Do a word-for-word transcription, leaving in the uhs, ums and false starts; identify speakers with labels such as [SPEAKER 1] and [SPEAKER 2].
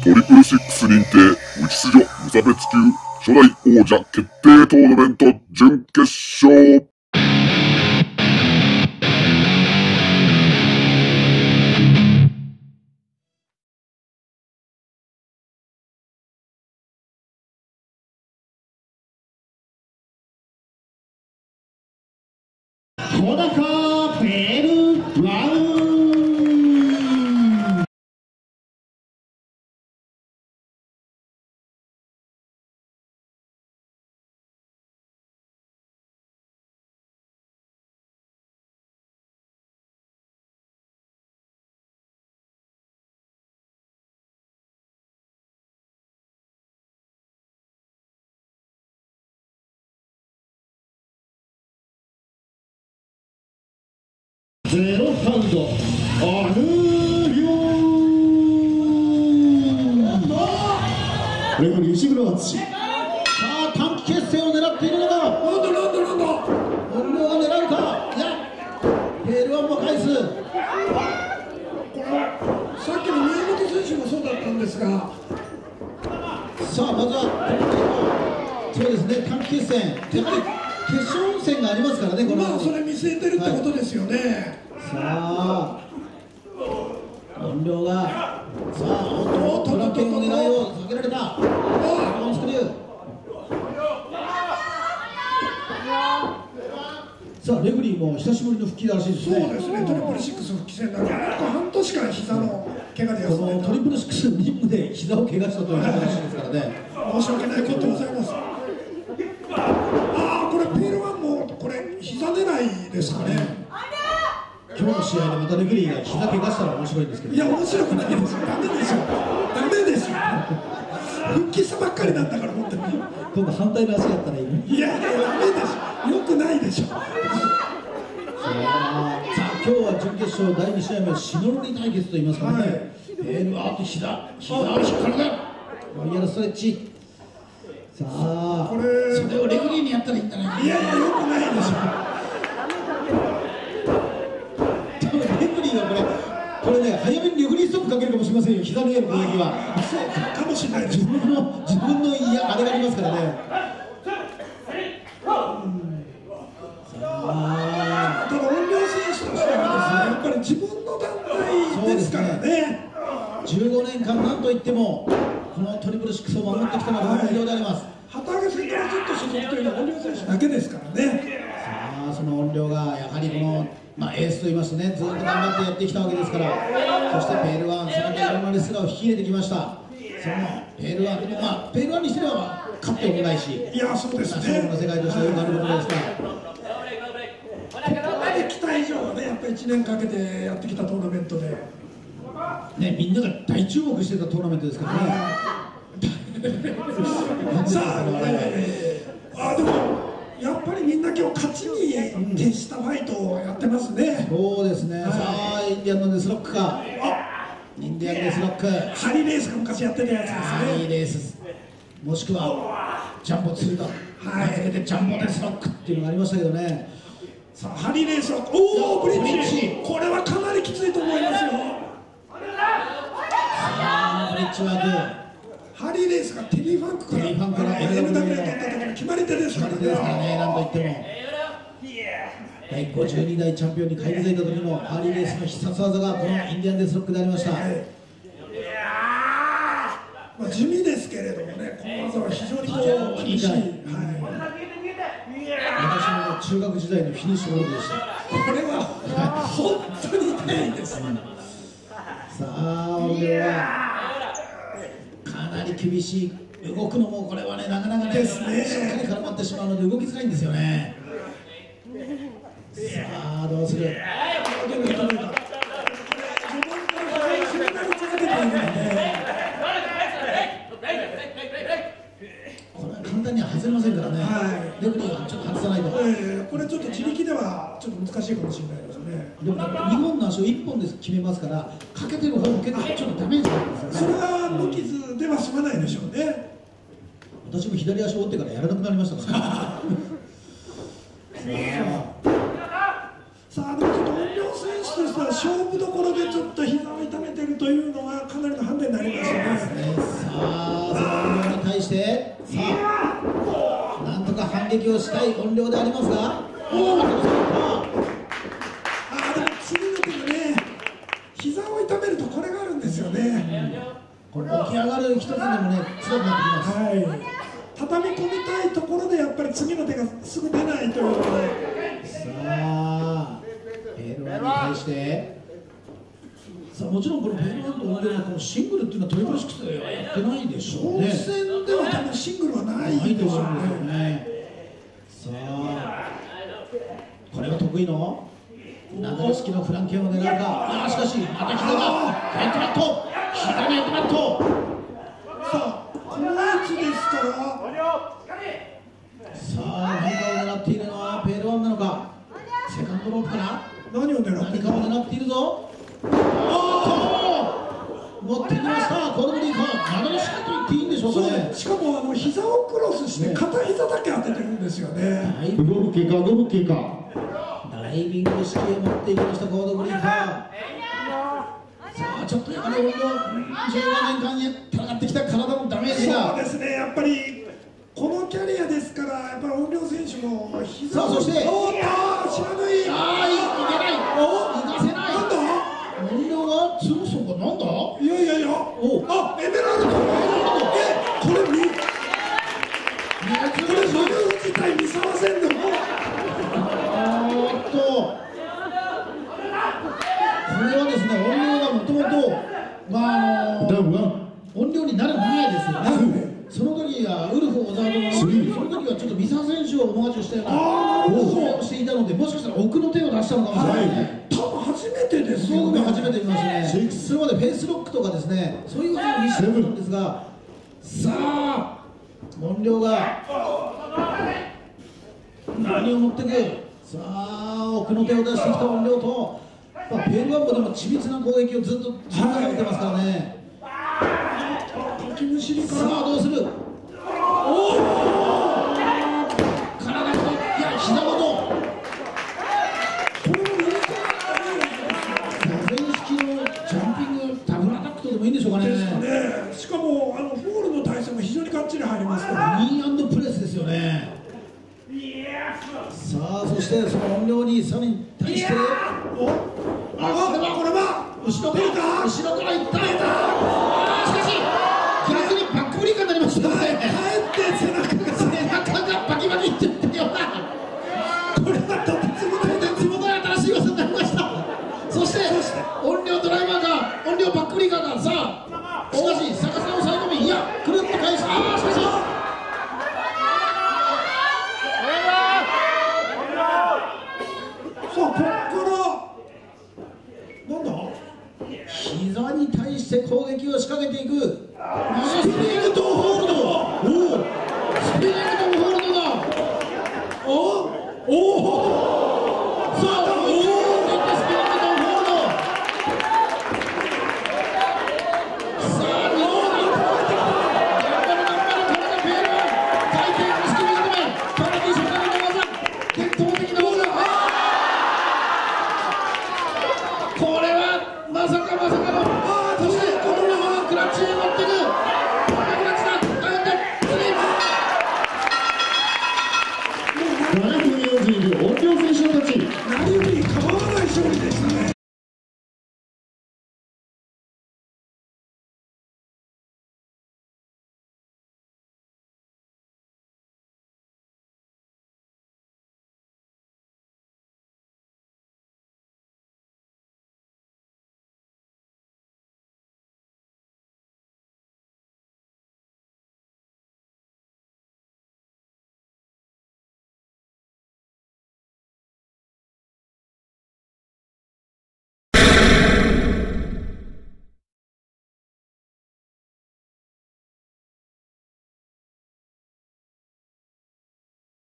[SPEAKER 1] トリプルシックス認定内出場無差別級初代王者決定トーナメント準決勝。
[SPEAKER 2] 小高ペルワン。ゼロハウンドアルリオンレフェリー石黒敦。さあ短期決戦を狙っているのか。なんだなんだなんだ本能が狙うか。いやペールワンも返す。これさっきの宮本選手もそうだったんですが、さあまずはそうですね短期決戦決勝戦がありますからね。このまあそれ見据えてるってことですよね、はい。さあ音量がさあトラケンの狙いを避けられた。ワンスクリュー。さあレフェリーも久しぶりの復帰らしいですね。そうですね、トリプルシックス復帰戦だけ半年間膝の怪我で休んでた。このトリプルシックスのリングで膝を怪我したということらしいですからね。申し訳ないことでございます。ああこれペールワンもこれ膝狙いですかね。今日の試合でまたレフェリーが膝怪我したら面白いんですけど。いや面白くないですよ。ダメですよ。ダメですよ。復帰したばっかりなんだから本当に。今度反対の足やったらいい。いやいやダメですよ。よくないでしょ。さあ今日は準決勝だいに試合目シノロリ対決と言いますからね。はい、ペールワンと膝膝を引っ張るね。ワイヤーストレッチ。さあこれそれをレフェリーにやったらいいんじゃないか。いやいやよくないでしょ。これね、早めにレフェリーストップかけるかもしれませんよ、膝の上の攻撃は。そうかもしれないです。自分の、自分のいや、あれがありますからね。うん、さあ、ただ、音量選手としてはですね、やっぱり自分の団体ですからね。じゅうごねんかん、なんといっても、このトリプルシックスを守ってきたのが本業であります。旗揚げ戦からずっと所属というのは音量選手だけですからね。さあ、その音量が、やはりこの、まあ、エースといいますとね、ずっと頑張ってやってきたわけですから、そしてペールワン、その他いろんなレスラーを引き入れてきました。そのペールワン、でもまあ、ペールワンにしては勝ってもないし、いや、そうですね、勝負の世界としてはよくあることですから、ここまで来た以上はね、やっぱりいちねんかけてやってきたトーナメントで、ね、みんなが大注目してたトーナメントですからね。さあ、あ、でも、やっぱりみんな今日勝ちに徹したファイトをやってますね。そうですね。さあインディアンのデスロックか。インディアンデスロック。ハリーレースが昔やってたやつですね。ハリーレース。もしくはジャンボツーだ。はい。つけてジャンボデスロックっていうのがありましたけどね。さあハリーレースはおおブリッジ。これはかなりきついと思いますよ。さあブリッジワーク。ハリーレースがテリーファンクから エルダブリュー を取った時の決まり手ですからね。なんといってもだいごじゅうにだいチャンピオンに返り咲いた時のハリーレースの必殺技がこのインディアンデスロックでありました。はい、まあ地味ですけれどもね、この技は非常にこう厳しい。はい、私の中学時代のフィニッシュゴールでした。これは本当に痛いです。さあ音量はかなり厳しい。動くのもこれはねなかなかねですね、しっかり絡まってしまうので動きづらいんですよね。さあどうする。これは簡単には外れませんからね。はい、レフェリーはちょっと外さないと、えー、これちょっと自力ではちょっと難しいかもしれないですね。でもにほんの足をいっぽんで決めますから、かけてる方も結構ちょっとダメージがあるんですよね。それは無傷では済まないでしょうね。私も左足を折ってからやらなくなりましたからさあでもちょっと音量選手としては勝負どころでちょっと膝を痛めてるというのはかなりのハンデになりますよね。 あその音量に対してさあなんとか反撃をしたい音量でありますが、おお、
[SPEAKER 3] ああでも次の手がね、膝を痛めるとこれがあるんですよね。
[SPEAKER 2] これ起き上がる一つでもね強くなってきます。
[SPEAKER 3] はい。畳み込みたいところでやっぱり次の手がすぐ出ないということで。
[SPEAKER 2] さあペールワンに対してさあもちろんこのペールワンと音量のこのシングルっていうのはトリプルシックスではやってないでしょうね。
[SPEAKER 3] 本戦では多分シングルはない
[SPEAKER 2] ない
[SPEAKER 3] でしょう
[SPEAKER 2] と思うんですよ
[SPEAKER 3] ね。
[SPEAKER 2] ね。さあこれは得意の流れ式のフランケンを狙うか。あしかしまた膝がヘッドバット、膝にヘッドバット。
[SPEAKER 3] さあこの位置ですから。
[SPEAKER 2] さあ何かを狙っているのはペールワンなのか。セカンドロープから
[SPEAKER 3] 何を狙って
[SPEAKER 2] 何
[SPEAKER 3] るか
[SPEAKER 2] かを狙っているぞ。おお持ってきましたコルブリーカー。流れ式と言っていいんでしょうかね。
[SPEAKER 3] しかもあの膝をクロスして片膝だけ当ててるんですよね。
[SPEAKER 2] ダイ
[SPEAKER 4] ごふん経過、ごふん経過。
[SPEAKER 2] ダイビング式へ持っていきましたコードブリーカー。さあちょっとやはり音量じゅうごねんかんへ戦ってきた体のダメージ
[SPEAKER 3] そう
[SPEAKER 2] が。
[SPEAKER 3] ですね、やっぱりこのキャリアですから、やっぱり音量選手も膝を。
[SPEAKER 2] さあそして
[SPEAKER 3] おーっと知らない。
[SPEAKER 2] ああいけない。おいかせない。
[SPEAKER 3] なんだ。
[SPEAKER 2] 音量が強そうか。なんだ。
[SPEAKER 3] いやいやいや。
[SPEAKER 2] お
[SPEAKER 3] あエメラルド。えこれ見。これマル自体見さませんでも。
[SPEAKER 2] おーっとこれはですね音量がもともとまああの
[SPEAKER 4] ダウンは
[SPEAKER 2] 音量になる前ですよね。その時はウルフ・オザードのその時はちょっと三沢選手をオマージュしたような応援をしていたので、もしかしたら奥の手を出したのかもしれないね。
[SPEAKER 3] 多分初めてですよ
[SPEAKER 2] 僕
[SPEAKER 3] ね。
[SPEAKER 2] も初めて見ましたね。それまでフェイスロックとかですね、そういうことを見せてたんですが、さあ音量が何を持ってく。さあ奥の手を出してきた音量と、まあ、ペールワンもでも緻密な攻撃をずっと自分で持ってますからね。
[SPEAKER 3] かきむしりか
[SPEAKER 2] さあ
[SPEAKER 3] ら。
[SPEAKER 2] どうする。おお体といや膝ごと
[SPEAKER 3] これも入れ替
[SPEAKER 2] 座禅式のジャンピングダブルアタックとでもいいんでしょうかね。
[SPEAKER 3] ですかね。しかもあのフォールの体勢も非常にかっちり入りますから。
[SPEAKER 2] ニーアンドプレスですよね。さあそしてその音量にさらに対して
[SPEAKER 3] おあこれはこれは
[SPEAKER 2] 後ろか
[SPEAKER 3] 出るか。
[SPEAKER 2] 後ろからいった。あーしかし逆にバックブリーカーになりました
[SPEAKER 3] 帰
[SPEAKER 2] ね。
[SPEAKER 3] って背中が。
[SPEAKER 2] 背中がバキバキいってったような。
[SPEAKER 3] これはとてつもない。
[SPEAKER 2] とてつもない新しい技になりました。そして音量ドライバーが音量バックブリーカーがさあしかし逆さを抑え込みいやくるっと返す。ああしかし
[SPEAKER 3] さあこっからなんだ。
[SPEAKER 2] 膝に対して攻撃を仕掛けていく。スピード